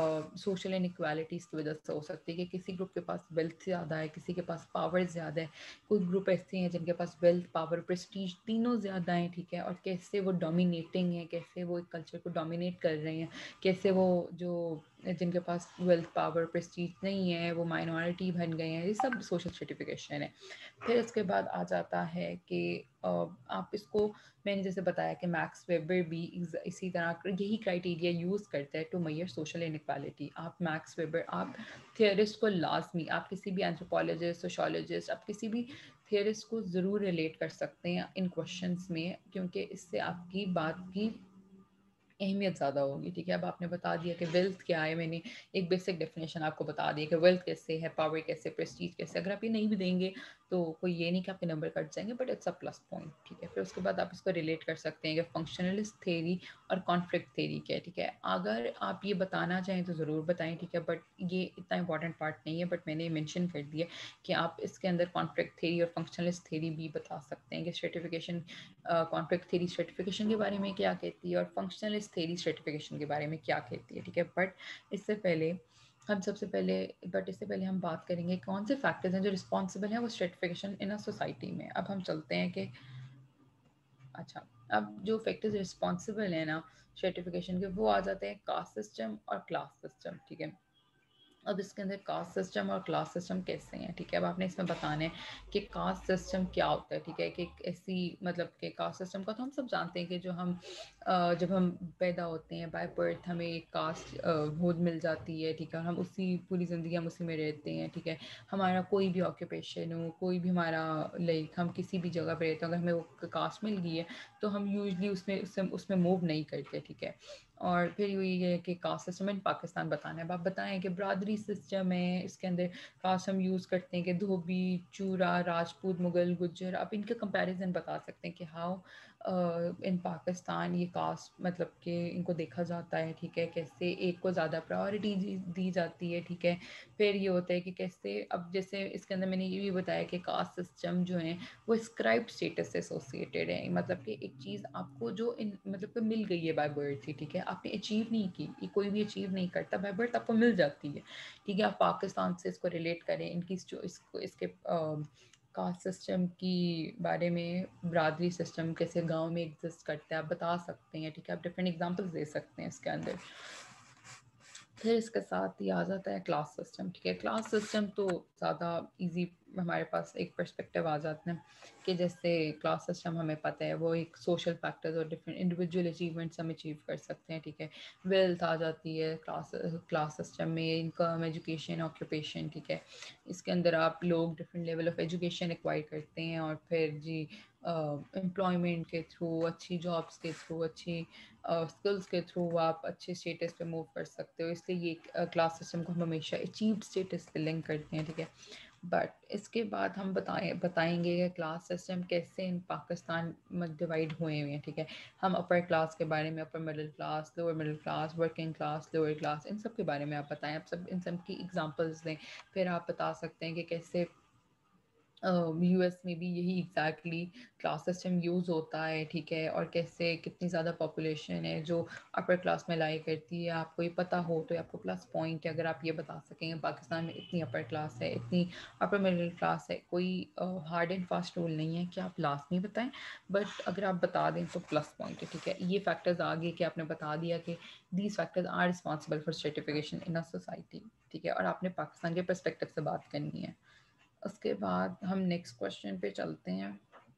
सोशल इनइक्वालिटीज़ की वजह से हो सकती है कि किसी ग्रुप के पास वेल्थ ज़्यादा है, किसी के पास पावर ज़्यादा है, कोई ग्रुप ऐसे हैं जिनके पास वेल्थ, पावर, प्रेस्टीज तीनों ज़्यादा हैं, ठीक है, और कैसे वो डोमिनेटिंग है, कैसे वो एक कल्चर को डोमिनेट कर रहे हैं, कैसे वो जो जिनके पास वेल्थ, पावर, प्रेस्टीज नहीं है वो माइनॉरिटी बन गए हैं, ये सब सोशल सर्टिफिकेशन है। फिर उसके बाद आ जाता है कि आप इसको, मैंने जैसे बताया कि मैक्स वेबर भी इसी तरह यही क्राइटेरिया यूज़ करता है टू मेजर सोशल इनइक्वालिटी। आप मैक्स वेबर, आप थियरिस्ट को लाजमी, आप किसी भी एंथ्रोपोलॉजिस्ट, सोशोलॉजिस्ट, आप किसी भी थियरिस्ट को ज़रूर रिलेट कर सकते हैं इन क्वेश्चंस में, क्योंकि इससे आपकी बात की अहमियत ज़्यादा होगी, ठीक है। अब आपने बता दिया कि वेल्थ क्या है, मैंने एक बेसिक डेफिनेशन आपको बता दी कि वेल्थ कैसे है, पावर कैसे, प्रेस्टीज कैसे। अगर आप ये नहीं भी देंगे तो कोई ये नहीं कि आपके नंबर कट जाएंगे, but it's a plus point, ठीक है। फिर उसके बाद आप इसको रिलेट कर सकते हैं कि फंक्शनलिस्ट थेरी और कॉन्फ्लिक्ट थेरी क्या है, ठीक है। अगर आप ये बताना चाहें तो ज़रूर बताएं, ठीक है, बट ये इतना इंपॉर्टेंट पार्ट नहीं है, बट मैंने मैंशन कर दिया कि आप इसके अंदर कॉन्फ्लिक्ट थेरी और फंक्शनलिस्ट थेरी भी बता सकते हैं कि सर्टिफिकेशन, कॉन्फ्लिक्ट थेरी सर्टिफिकेशन के बारे में क्या कहती है और फंक्शनलिस्ट थेरी सर्टिफिकेशन के बारे में क्या कहती है, ठीक है। बट इससे पहले हम सबसे पहले बट इससे पहले हम बात करेंगे कौन से फैक्टर्स हैं जो रिस्पॉन्सिबल हैं वो सर्टिफिकेशन इन अ सोसाइटी में। अब हम चलते हैं कि अच्छा, अब जो फैक्टर्स रिस्पॉन्सिबल हैं ना सर्टिफिकेशन के, वो आ जाते हैं कास्ट सिस्टम और क्लास सिस्टम, ठीक है। अब इसके अंदर कास्ट सिस्टम और क्लास सिस्टम कैसे हैं, ठीक है। अब आपने इसमें बताना है कि कास्ट सिस्टम क्या होता है, ठीक है, कि ऐसी मतलब कि कास्ट सिस्टम का तो हम सब जानते हैं कि जो हम जब हम पैदा होते हैं बाय बर्थ हमें एक कास्ट होद मिल जाती है, ठीक है, और हम उसी पूरी ज़िंदगी हम उसी में रहते हैं, ठीक है। हमारा कोई भी ऑक्यूपेशन हो, कोई भी हमारा लाइक हम किसी भी जगह पर रहते हैं, अगर हमें वो कास्ट मिल गई है तो हम यूजली उसमें उसमें उसमें मूव नहीं करते, ठीक है। और फिर यही है कि कास्ट सिस्टम इन पाकिस्तान बताना है। अब आप बताएं कि बरादरी सिस्टम है, इसके अंदर कास्ट हम यूज़ करते हैं कि धोबी, चूरा, राजपूत, मुगल, गुज्जर। आप इनके कंपैरिजन बता सकते हैं कि हाउ इन पाकिस्तान ये कास्ट मतलब कि इनको देखा जाता है, ठीक है, कैसे एक को ज़्यादा प्रायोरिटी दी जाती है, ठीक है। फिर ये होता है कि कैसे, अब जैसे इसके अंदर मैंने ये भी बताया कि कास्ट सिस्टम जो है वो स्क्राइब स्टेटस से एसोसिएटेड है, मतलब कि एक चीज़ आपको जो इन मतलब कि मिल गई है बाय बर्थ ही, ठीक है, आपने अचीव नहीं की, ये कोई भी अचीव नहीं करता, बाय बर्थ आपको मिल जाती है, ठीक है। आप पाकिस्तान से इसको रिलेट करें, इनकी जो इसको इसके कास्ट सिस्टम की बारे में, बरादरी सिस्टम कैसे गांव में एग्जिस्ट करता है आप बता सकते हैं, ठीक है, आप डिफरेंट एग्जांपल्स दे सकते हैं इसके अंदर। फिर इसके साथ ही आ जाता है क्लास सिस्टम, ठीक है। क्लास सिस्टम तो ज़्यादा इजी, हमारे पास एक पर्सपेक्टिव आ जाता है कि जैसे क्लास सिस्टम हमें पता है वो एक सोशल फैक्टर्स और डिफरेंट इंडिविजुअल अचीवमेंट्स हम अचीव कर सकते हैं, ठीक है। वेल्थ आ जाती है क्लास क्लास सिस्टम में, इनकम, एजुकेशन, ऑक्यूपेशन, ठीक है। इसके अंदर आप लोग different level of education acquire करते हैं और फिर जी एम्प्लॉयमेंट के थ्रू, अच्छी जॉब्स के थ्रू, अच्छी स्किल्स के थ्रू आप अच्छे स्टेटस पे मूव कर सकते हो, इसलिए ये क्लास सिस्टम को हम हमेशा अचीव्ड स्टेटस पे लिंक करते हैं, ठीक है। बट इसके बाद हम बताएं बताएंगे कि क्लास सिस्टम कैसे इन पाकिस्तान में डिवाइड हुए हुए हैं, ठीक है। हम अपर क्लास के बारे में, upper middle class, lower middle class, working class, lower class, इन सब के बारे में आप बताएं, आप सब इन सब की एग्जांपल्स दें। फिर आप बता सकते हैं कि कैसे यूएस में भी यही एग्जैक्टली क्लास सिस्टम यूज़ होता है, ठीक है, और कैसे कितनी ज़्यादा पॉपुलेशन है जो अपर क्लास में लाई करती है। आपको ये पता हो तो आपको प्लस पॉइंट है अगर आप ये बता सकेंगे पाकिस्तान में इतनी अपर क्लास है, इतनी अपर मिडिल क्लास है। कोई हार्ड एंड फास्ट रूल नहीं है कि आप लास्ट में बताएं, बट अगर आप बता दें तो प्लस पॉइंट है, ठीक है। ये फैक्टर्स आगे कि आपने बता दिया कि these factors are responsible for stratification in a society, ठीक है, और आपने पाकिस्तान के पर्सपेक्टिव से बात करनी है। उसके बाद हम नेक्स्ट क्वेश्चन पे चलते हैं।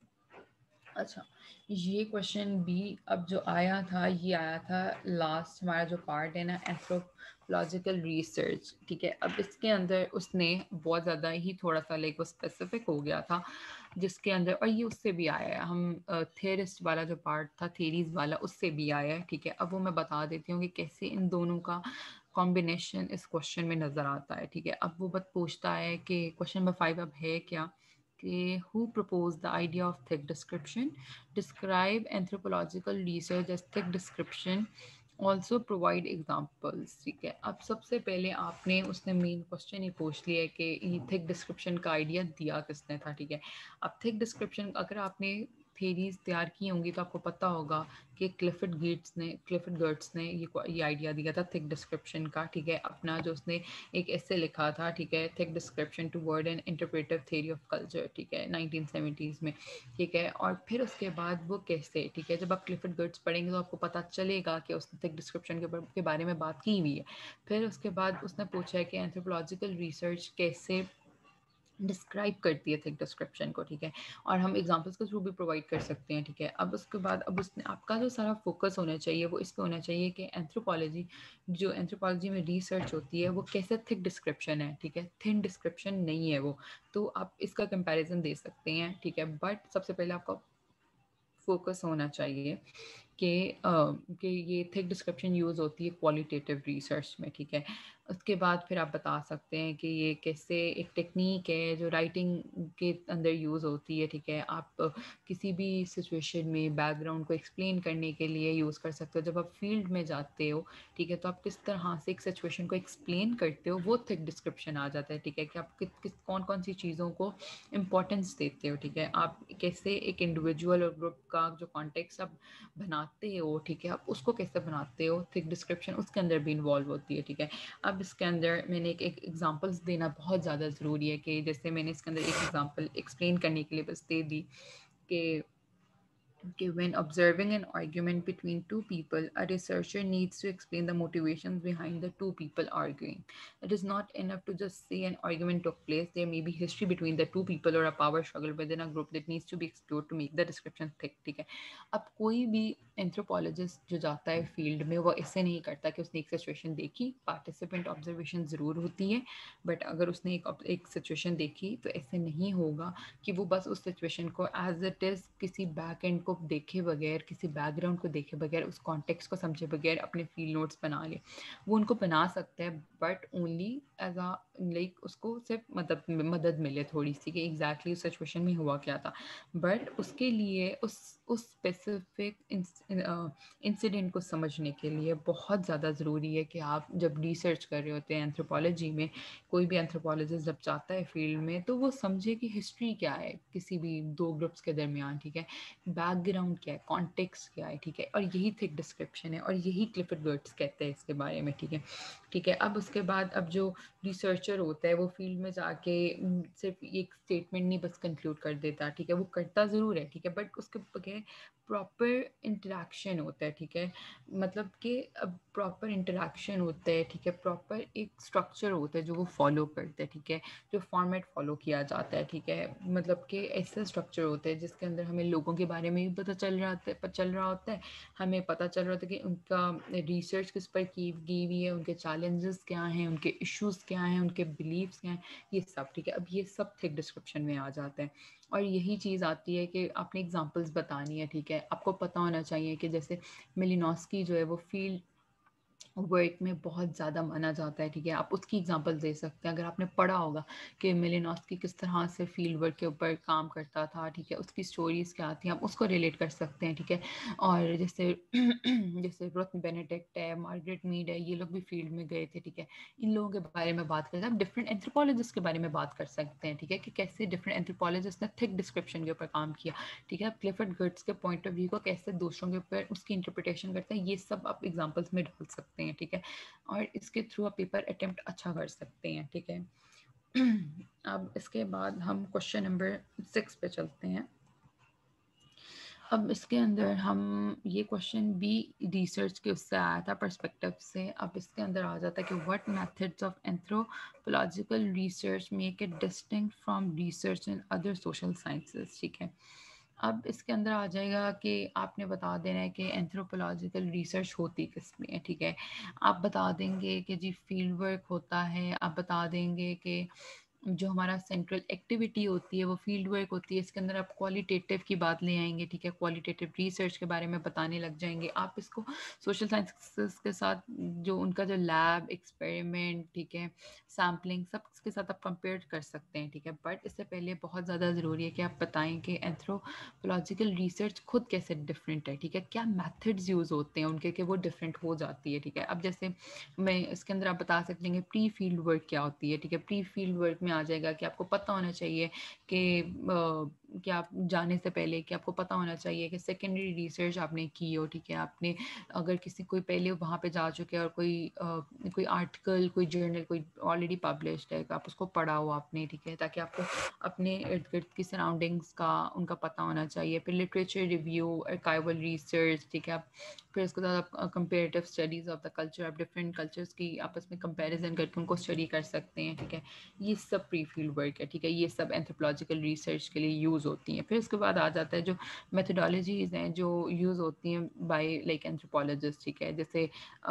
अच्छा, ये क्वेश्चन भी अब जो आया था, ये आया था लास्ट हमारा जो पार्ट है ना, एंथ्रोपोलॉजिकल रिसर्च, ठीक है। अब इसके अंदर उसने बहुत ज़्यादा ही थोड़ा सा लाइक वो स्पेसिफिक हो गया था, जिसके अंदर, और ये उससे भी आया है, हम थेरिस्ट वाला जो पार्ट था, थेरीज वाला, उससे भी आया है, ठीक है। अब वो मैं बता देती हूँ कि कैसे इन दोनों का कॉम्बिनेशन इस क्वेश्चन में नज़र आता है, ठीक है। अब वो बत पूछता है कि क्वेश्चन नंबर फाइव अब है क्या कि who proposed the idea of thick description, describe anthropological research as thick description, also provide examples, ठीक है। अब सबसे पहले आपने उसने मेन क्वेश्चन ही पूछ लिया है कि ये थिक डिस्क्रिप्शन का आइडिया दिया किसने था, ठीक है। अब थिक डिस्क्रिप्शन अगर आपने थेरीज तैयार की होंगी तो आपको पता होगा कि क्लिफर्ड गेट्स ने क्लिफर्ड गर्ट्स ने ये ये आइडिया दिया था थिक डिस्क्रिप्शन का, ठीक है। अपना जो उसने एक ऐसे लिखा था, ठीक है, thick description toward and interpretive theory of culture, ठीक है, नाइनटीन सेवेंटीज़ में, ठीक है। और फिर उसके बाद वो कैसे, ठीक है, जब आप क्लिफर्ड गर्ट्स पढ़ेंगे तो आपको पता चलेगा कि उसने थिक डिस्क्रिप्शन के, के बारे में बात की हुई है। फिर उसके बाद उसने पूछा है कि एंथ्रोपोलॉजिकल रिसर्च कैसे डिस्क्राइब करती है थिक डिस्क्रिप्शन को, ठीक है, और हम एग्जांपल्स के थ्रू भी प्रोवाइड कर सकते हैं, ठीक है। अब उसके बाद अब उसने आपका जो सारा फोकस होना चाहिए वो इस पे होना चाहिए कि एंथ्रोपोलॉजी, जो एंथ्रोपोलॉजी में रिसर्च होती है वो कैसे थिक डिस्क्रिप्शन है, ठीक है, थिन डिस्क्रिप्शन नहीं है वो। तो आप इसका कंपैरिजन दे सकते हैं, ठीक है। बट सबसे पहले आपका फोकस होना चाहिए कि कि ये थिक डिस्क्रिप्शन यूज़ होती है क्वालिटेटिव रिसर्च में, ठीक है। उसके बाद फिर आप बता सकते हैं कि ये कैसे एक टेक्निक है जो राइटिंग के अंदर यूज़ होती है, ठीक है। आप किसी भी सिचुएशन में बैकग्राउंड को एक्सप्लेन करने के लिए यूज़ कर सकते हो। जब आप फील्ड में जाते हो, ठीक है, तो आप किस तरह से एक सिचुएशन को एक्सप्लेन करते हो वो थिक डिस्क्रिप्शन आ जाता है, ठीक है, कि आप किस किस कौन कौन सी चीज़ों को इम्पोर्टेंस देते हो, ठीक है। आप कैसे एक इंडिविजुअल और ग्रुप का जो कॉन्टेक्स्ट आप बनाते हो, ठीक है, आप उसको कैसे बनाते हो, थिक डिस्क्रिप्शन उसके अंदर भी इन्वॉल्व होती है, ठीक है। अब इसके अंदर मैंने एक एक एग्जांपल्स देना बहुत ज़्यादा ज़रूरी है कि जैसे मैंने इसके अंदर एक एग्जांपल एक्सप्लेन करने के लिए बस दे दी कि Okay, when observing an argument between two people, a researcher needs to explain the motivations behind the two people arguing. It is not enough to just say an argument took place. There may be history between the two people or a power struggle within a group that needs to be explored to make the description thick, ठीक है। अब कोई भी anthropologist जो जाता है field में वो ऐसे नहीं करता कि उसने एक सिचुएशन देखी, पार्टिसिपेंट ऑब्जर्वेशन ज़रूर होती है, बट अगर उसने एक एक सिचुएशन देखी तो ऐसे नहीं होगा कि वो बस उस सिचुएशन को एज इट इज़ किसी बैक एंड को देखे बगैर, किसी बैकग्राउंड को देखे बगैर, उस कॉन्टेक्स्ट को समझे बगैर अपने फील्ड नोट्स बना ले। वो उनको बना सकते हैं but only as a like उसको सिर्फ मदद मदद मिले थोड़ी सी कि एग्जैक्टली उस सिचुएशन में हुआ क्या था। बट उसके लिए उस उस स्पेसिफिक इंसिडेंट को समझने के लिए बहुत ज़्यादा ज़रूरी है कि आप जब रिसर्च कर रहे होते हैं एंथ्रोपोलॉजी में, कोई भी एंथ्रोपोलॉजिस्ट जब जाता है फील्ड में तो वो समझे कि हिस्ट्री क्या है किसी भी दो ग्रुप्स के दरमियान, ठीक है, बैकग्राउंड क्या है, कॉन्टेक्स्ट क्या है, ठीक है, और यही थिक डिस्क्रिप्शन है और यही क्लिफर्ड गर्ट्स कहते हैं इसके बारे में, ठीक है, ठीक है। अब उसके बाद अब जो रिसर्चर होता है वो फील्ड में जाके सिर्फ एक स्टेटमेंट नहीं बस कंक्लूड कर देता, ठीक है, वो करता ज़रूर है, ठीक है, बट उसके बगैर प्रॉपर इंटरेक्शन होता है, ठीक है, मतलब कि अब प्रॉपर इंटरेक्शन होता है, ठीक है, प्रॉपर एक स्ट्रक्चर होता है जो वो फॉलो करते हैं, ठीक है, जो फॉर्मेट फॉलो किया जाता है, ठीक है, मतलब कि ऐसा स्ट्रक्चर होता है जिसके अंदर हमें लोगों के बारे में भी पता चल रहा होता है चल रहा होता है हमें पता चल रहा होता है कि उनका रिसर्च किस पर की गई हुई है, उनके चैलेंजेस क्या हैं, उनके इश्यूज क्या हैं, उनके बिलीव्स क्या हैं, ये सब, ठीक है। अब ये सब थिक डिस्क्रिप्शन में आ जाते हैं और यही चीज़ आती है कि आपने एग्जांपल्स बतानी है, ठीक है, आपको पता होना चाहिए कि जैसे मिलिनोस्की जो है वो फील्ड वर्क में बहुत ज़्यादा माना जाता है, ठीक है, आप उसकी एग्जांपल दे सकते हैं। अगर आपने पढ़ा होगा कि मिलिनोस्की किस तरह से फील्ड वर्क के ऊपर काम करता था, ठीक है, उसकी स्टोरीज़ क्या थी, आप उसको रिलेट कर सकते हैं, ठीक है। और जैसे जैसे रुथ बेनेडिक्ट है, मार्गरेट मीड है, ये लोग भी फील्ड में गए थे, ठीक है, इन लोगों के बारे में बात करते हैं। आप डिफरेंट एंथ्रोपोलॉजिस्ट के बारे में बात कर सकते हैं, ठीक है, कि कैसे डिफरेंट एंथ्रोपोलॉजिस्ट ने थिक डिस्क्रिप्शन के ऊपर काम किया, ठीक है, आप क्लिफर्ड गर्ट्स के पॉइंट ऑफ व्यू को कैसे दूसरों के ऊपर उसकी इंटरप्रिटेशन करते हैं, ये सब आप एग्जांपल्स में डाल सकते हैं, ठीक है, और इसके थ्रू आप पेपर अटेम्प्ट अच्छा कर सकते हैं, ठीक है। अब इसके बाद हम क्वेश्चन नंबर सिक्स पे चलते हैं। अब इसके अंदर हम ये क्वेश्चन भी रिसर्च के उससे आया था पर्सपेक्टिव से। अब इसके अंदर आ जाता है कि what methods of anthropological research make it distinct from research in other social sciences, ठीक है। अब इसके अंदर आ जाएगा कि आपने बता देना है कि एंथ्रोपोलॉजिकल रिसर्च होती किस में है, ठीक है, आप बता देंगे कि जी फील्ड वर्क होता है, आप बता देंगे कि जो हमारा सेंट्रल एक्टिविटी होती है वो फील्ड वर्क होती है, इसके अंदर आप क्वालिटेटिव की बात ले आएंगे, ठीक है, क्वालिटेटिव रिसर्च के बारे में बताने लग जाएंगे। आप इसको सोशल साइंसेस के साथ जो उनका जो लैब एक्सपेरिमेंट, ठीक है, सैम्पलिंग, सब के साथ आप कंपेयर कर सकते हैं, ठीक है, बट इससे पहले बहुत ज़्यादा ज़रूरी है कि आप बताएं कि एंथ्रोपोलॉजिकल रिसर्च खुद कैसे डिफरेंट है, ठीक है, क्या मैथड्स यूज़ होते हैं उनके कि वो डिफरेंट हो जाती है, ठीक है। अब जैसे मैं इसके अंदर आप बता सकते हैं प्री फील्ड वर्क क्या होती है, ठीक है, प्री फील्ड वर्क में आ जाएगा कि आपको पता होना चाहिए कि कि आप जाने से पहले कि आपको पता होना चाहिए कि सेकेंडरी रिसर्च आपने की हो, ठीक है, आपने अगर किसी कोई पहले वहाँ पे जा चुके हैं और कोई आ, कोई आर्टिकल, कोई जर्नल, कोई ऑलरेडी पब्लिश्ड है, आप उसको पढ़ा हो आपने, ठीक है, ताकि आपको अपने इर्द गिर्द की सराउंडिंग्स का उनका पता होना चाहिए। फिर लिटरेचर रिव्यू, आर्काइवल रिसर्च, ठीक है, आप फिर उसके बाद आप comparative studies of the culture, आप डिफरेंट कल्चर्स की आपस में कंपैरिजन करके उनको स्टडी कर सकते हैं, ठीक है, ये सब प्री फील्ड वर्क है, ठीक है, ये सब एंथ्रोपोलॉजिकल रिसर्च के लिए यूज़ होती हैं। फिर उसके बाद आ जाता है जो मेथडोलॉजीज़ हैं जो यूज़ होती हैं बाय लाइक एंथ्रोपोलॉजिस्ट, ठीक है, जैसे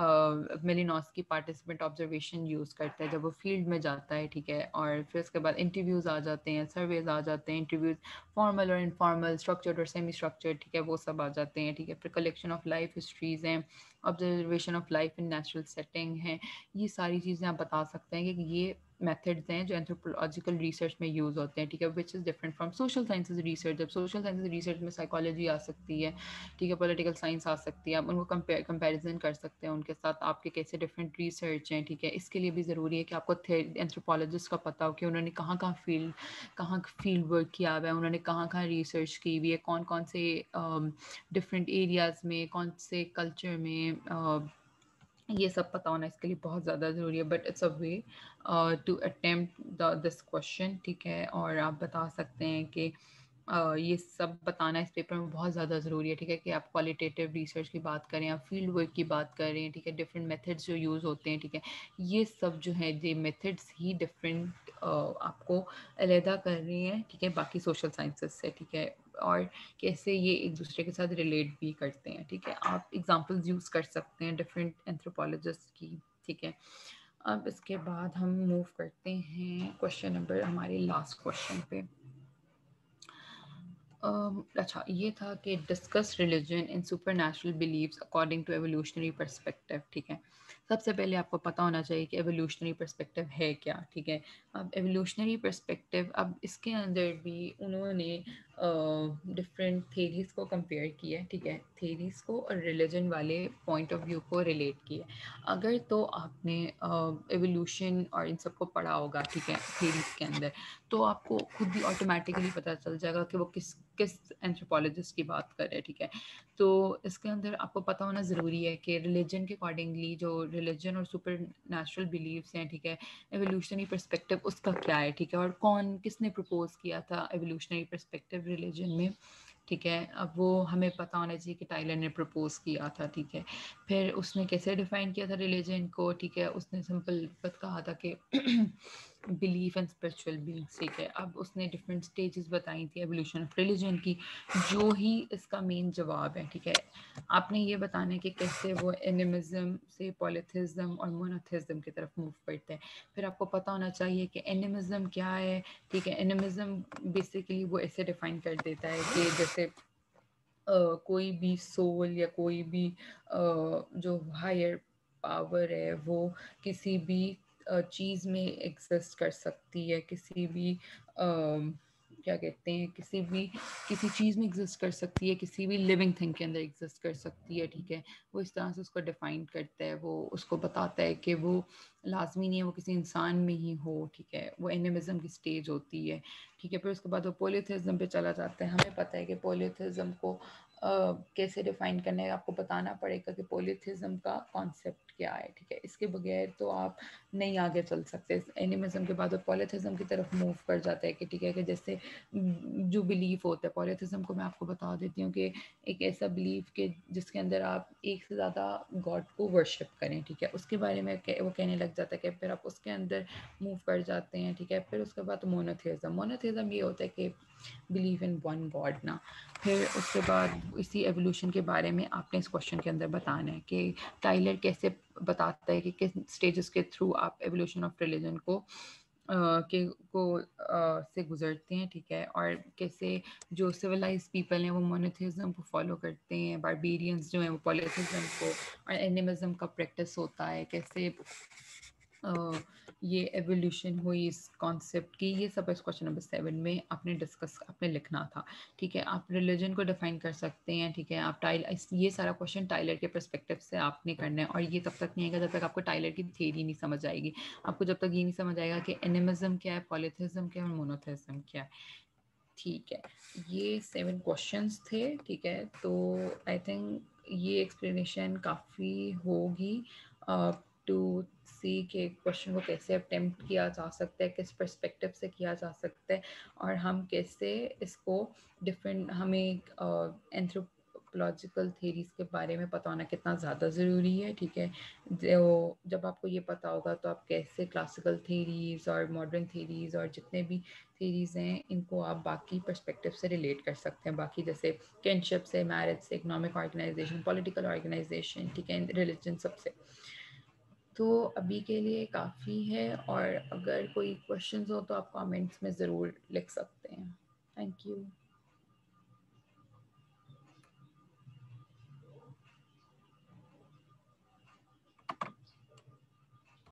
मिलिनोस्की पार्टिसिपेंट ऑब्जर्वेशन यूज़ करता है जब वो फील्ड में जाता है, ठीक है, और फिर उसके बाद इंटरव्यूज़ आ जाते हैं, सर्वेज आ जाते हैं, इंटरव्यूज़ फॉर्मल और इनफॉर्मल, स्ट्रक्चर्ड और सेमी स्ट्रक्चर्ड, ठीक है, वो सब आ जाते हैं, ठीक है, फिर कलेक्शन ऑफ लाइफ हिस्ट्रीज़ हैं, observation of life in natural setting है, ये सारी चीज़ें आप बता सकते हैं कि ये मेथड्स हैं जो एंथ्रोपोलॉजिकल रिसर्च में यूज़ होते हैं, ठीक है, which is different from social sciences research. जब सोशल साइंसेज रिसर्च में साइकोलॉजी आ सकती है, ठीक है, पॉलिटिकल साइंस आ सकती है, आप उनको कंपेयर कंपेरिजन कर सकते हैं उनके साथ, आपके कैसे डिफरेंट रिसर्च हैं, ठीक है। इसके लिए भी ज़रूरी है कि आपको एंथ्रोपोलॉजिस्ट का पता हो कि उन्होंने कहाँ कहाँ फील्ड कहाँ फील्ड वर्क किया हुआ है, उन्होंने कहाँ कहाँ रिसर्च की हुई है, कौन कौन से डिफरेंट एरियाज़ में, कौन से कल्चर में, uh, ये सब पता होना इसके लिए बहुत ज़्यादा ज़रूरी है। But it's a way to attempt this question, ठीक है, और आप बता सकते हैं कि Uh, ये सब बताना इस पेपर में बहुत ज़्यादा ज़रूरी है, ठीक है, कि आप क्वालिटेटिव रिसर्च की बात करें, आप फील्ड वर्क की बात करें, ठीक है, डिफरेंट मेथड्स जो यूज़ होते हैं, ठीक है, ये सब जो है ये मेथड्स ही डिफरेंट uh, आपको अलहदा कर रही हैं, ठीक है, बाकी सोशल साइंसेस से, ठीक है, और कैसे ये एक दूसरे के साथ रिलेट भी करते हैं, ठीक है, आप एग्जांपल्स यूज़ कर सकते हैं डिफरेंट एंथ्रोपोलॉजिस्ट की, ठीक है। अब इसके बाद हम मूव करते हैं क्वेश्चन नंबर हमारे लास्ट क्वेश्चन पे। Um, अच्छा, ये था कि discuss religion in supernatural believes according to evolutionary perspective, ठीक है। सबसे पहले आपको पता होना चाहिए कि एवोल्यूशनरी परस्पेक्टिव है क्या, ठीक है। अब एवोल्यूशनरी पर्सपेक्टिव, अब इसके अंदर भी उन्होंने डिफरेंट थेरीज को कंपेयर किया है, ठीक है, थेरीज को और रिलीजन वाले पॉइंट ऑफ व्यू को रिलेट किया। अगर तो आपने एवोल्यूशन और इन सब को पढ़ा होगा, ठीक है, थेरीज के अंदर, तो आपको खुद ही ऑटोमेटिकली पता चल जाएगा कि वो किस किस एंथ्रोपोलॉजिस्ट की बात कर रहे हैं, ठीक है। तो इसके अंदर आपको पता होना ज़रूरी है कि रिलीजन के अकॉर्डिंगली जो रिलीजन और सुपर नेचुरल बिलीव्स हैं, ठीक है, एवोल्यूशनरी पर्सपेक्टिव उसका क्या है, ठीक है, और कौन किसने प्रपोज किया था एवोल्यूशनरी पर्सपेक्टिव रिलीजन में, ठीक है। अब वो हमें पता होना चाहिए कि टाइलर ने प्रपोज किया था, ठीक है। फिर उसने कैसे डिफाइन किया था रिलीजन को, ठीक है, उसने सिंपल बात कहा था कि बिलीफ एंड स्पिरिचुअल बीइंग्स, ठीक है। अब उसने डिफरेंट स्टेजेस बताई थी एवोल्यूशन ऑफ रिलीजन की, जो ही इसका मेन जवाब है, ठीक है। आपने ये बताना है कि कैसे वो एनिमिज्म से पॉलीथिज्म और मोनोथिज्म की तरफ मूव करते हैं। फिर आपको पता होना चाहिए कि एनिमिज्म क्या है, ठीक है। एनिमिज्म बेसिकली वो ऐसे डिफाइन कर देता है कि जैसे uh, कोई भी सोल या कोई भी uh, जो हायर पावर है वो किसी भी uh, चीज़ में एग्जिस्ट कर सकती है, किसी भी uh, क्या कहते हैं, किसी भी किसी चीज़ में एग्जिस्ट कर सकती है, किसी भी लिविंग थिंग के अंदर एग्जिस्ट कर सकती है, ठीक है। वो इस तरह से उसको डिफाइन करता है, वो उसको बताता है कि वो लाजमी नहीं है वो किसी इंसान में ही हो, ठीक है। वो एनिमिज्म की स्टेज होती है, ठीक है। फिर उसके बाद वो पॉलीथिज्म पे चला जाता है। हमें पता है कि पॉलीथिज्म को Uh, कैसे डिफाइन करना है, आपको बताना पड़ेगा कि पॉलीथिज्म का कॉन्सेप्ट क्या है, ठीक है। इसके बगैर तो आप नहीं आगे चल सकते। एनिमिज्म के बाद वो पॉलीथिज्म की तरफ मूव कर जाता है कि ठीक है, कि जैसे जो बिलीफ होता है पॉलीथिज्म को मैं आपको बता देती हूँ कि एक ऐसा बिलीफ के जिसके अंदर आप एक से ज़्यादा गॉड को वर्शिप करें, ठीक है। उसके बारे में वो कहने लग जाता है कि फिर आप उसके अंदर मूव कर जाते हैं, ठीक है। फिर उसके बाद मोनोथिज्म, मोनोथिज्म ये होता है कि बिलीव इन वन गॉड ना। फिर उसके बाद इसी एवोल्यूशन के बारे में आपने इस क्वेश्चन के अंदर बताना है कि टाइलर कैसे बताता है कि किस स्टेजेस के थ्रू आप एवोल्यूशन ऑफ रिलीजन को Uh, के को uh, से गुजरते हैं, ठीक है। और कैसे जो सिविलाइज पीपल हैं वो मोनोथिज्म को फॉलो करते हैं, बारबेरियंस जो हैं वो पॉलीथिज्म को, और एनिमिज्म का प्रैक्टिस होता है, कैसे uh, ये एवोल्यूशन हुई इस कॉन्सेप्ट की। ये सब इस क्वेश्चन नंबर सेवन में आपने डिस्कस आपने लिखना था, ठीक है। आप रिलीजन को डिफाइन कर सकते हैं, ठीक है। आप टाइल ये सारा क्वेश्चन टाइलर के पर्सपेक्टिव से आपने करना है, और ये तब तक नहीं आएगा जब तक आपको टाइलर की थ्योरी नहीं समझ आएगी। आपको जब तक ये नहीं समझ आएगा कि एनिमिज्म क्या है, पॉलीथिज्म क्या है और मोनोथिज्म क्या है, ठीक है। ये सेवन क्वेश्चंस थे, ठीक है। तो आई थिंक ये एक्सप्लेनेशन काफ़ी होगी टू सी के क्वेश्चन को कैसे अटेम्प्ट किया जा सकता है, किस पर्सपेक्टिव से किया जा सकता है, और हम कैसे इसको डिफरेंट हमें एंथ्रोपोलॉजिकल थेरीज के बारे में पता होना कितना ज़्यादा ज़रूरी है, ठीक है। जो जब आपको ये पता होगा तो आप कैसे क्लासिकल थेरीज और मॉडर्न थेरीज और जितने भी थेरीज हैं इनको आप बाकी पर्सपेक्टिव से रिलेट कर सकते हैं, बाकी जैसे किनशिप से, मैरिज से, इकोनॉमिक ऑर्गेनाइजेशन, पॉलिटिकल ऑर्गेनाइजेशन, ठीक है, रिलीजन सबसे। तो अभी के लिए काफ़ी है, और अगर कोई क्वेश्चंस हो तो आप कमेंट्स में ज़रूर लिख सकते हैं। Thank you.